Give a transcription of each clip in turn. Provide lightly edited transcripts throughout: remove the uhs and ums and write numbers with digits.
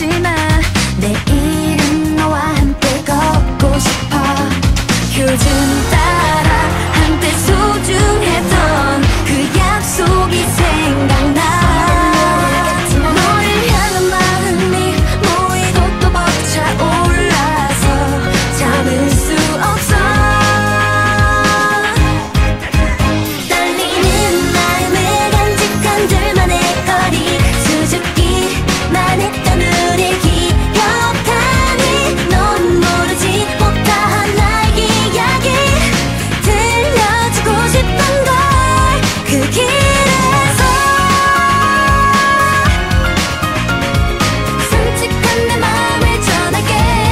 마. 내일은 너와 함께 걷고 싶어. 요즘 따라 한때 소중했던 그 약속이 생각나. 너를 향한 마음이 모이고 또 벅차올라서 참을 수 없어. 떨리는 마음을 간직한 둘만의 거리. 수줍기만 했던 우리 기억하니. 넌 모르지 못한 나의 이야기 들려주고 싶은 걸. 그 길에서 솔직한 내 마음을 전할게.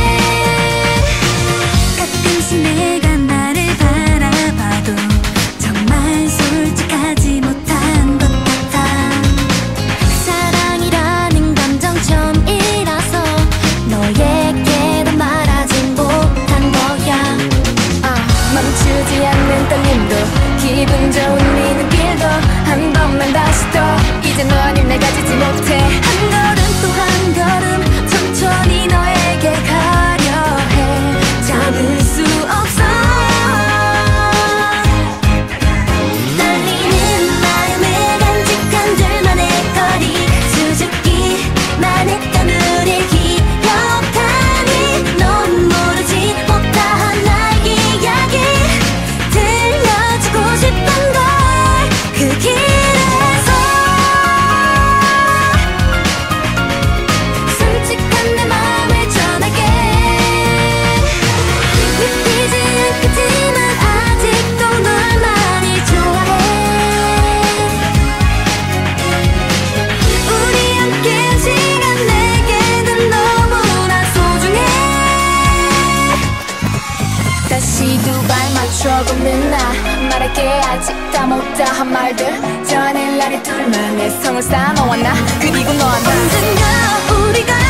가끔씩 내가 나를 바라봐도 정말 솔직하지 못한 것 같아. 사랑이라는 감정 처음이라서 너에게 더 말하진 못한 거야. 멈추지 않는 떨림도 기분 좋은 네 눈길도 한 번만 다시 또 이제 너 아님 내가 지지 못해. 한 걸음 또 한 걸음 천천히 너에게 가려 해. 잡을 수 없어. 떨리는 마음을 간직한 둘만의 거리. 수줍기만 했던 우리 기억하니. 넌 모르지 못한 나의 이야기 들려주고 싶은 걸. 그 길에서 솔직한 내 마음을 전할게. 믿기지 않겠지만 아직도 널 많이 좋아해. 우리 함께한 시간 내게는 너무나 소중해. 다시 두 발 맞춰 걷는 나. 말할게 아직 다 못다한 말들. 전해낼 날이 둘만의 성을 쌓아 너와 나 그리고 너와 나. 언젠가 우리가